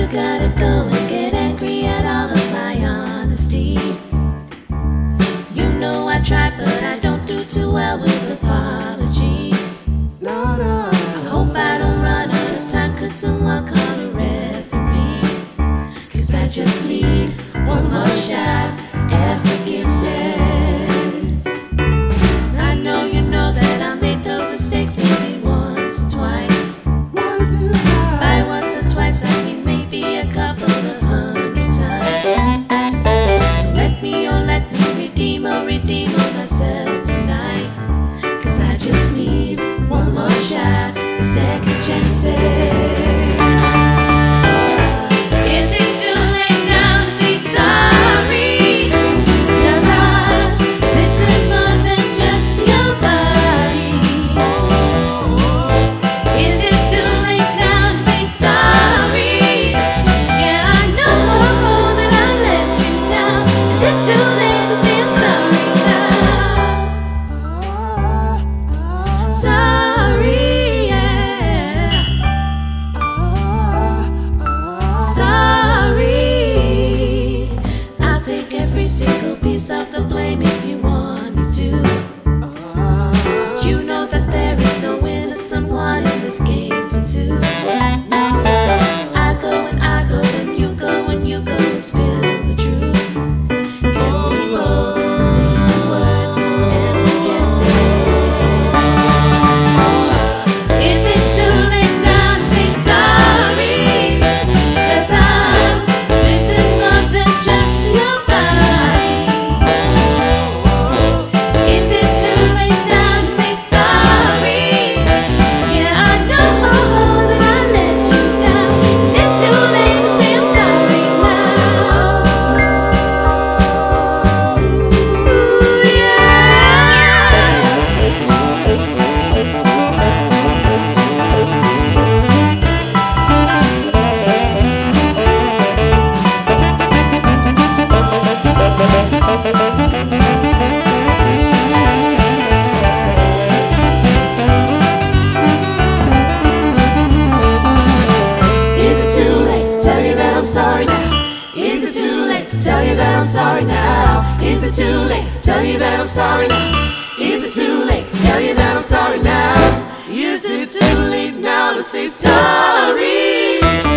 gotta go and get angry at all of my honesty. You know I try, but I don't do too well with apologies. No, no. I hope I don't run out of time. Could someone call a referee? 'Cause I just need one more shot at forgiveness. I know you know that I made those mistakes maybe once or twice. One, two times. By once or twice, I mean maybe a couple of 100 times. So let me redeem myself tonight. 'Cause I just need one more shot at second chances. Is it too late now to say sorry? 'Cause I'm missing more than just your body. Is it too late now to say sorry? Yeah, I know that I let you down. Is it too late to say I'm sorry now? Sorry, yeah. Sorry. I'll take every single piece of the blame if you want me to. But you know that there is no innocent one in this game for two. I go and I go, then you go and you go and spill the truth. Can we both say the words and forget this? Is it too late now to say sorry? 'Cause I'm missing more than just your body. Is it too late now to say sorry? Yeah, I know that I let you down. Is it too late to say I'm sorry now? Ooh, Is it too late to tell you that I'm sorry now? Is it too late to tell you that I'm sorry now? Is it too late to tell you that I'm sorry now? Is it too late to tell you that I'm sorry now? Is it too late now to say sorry?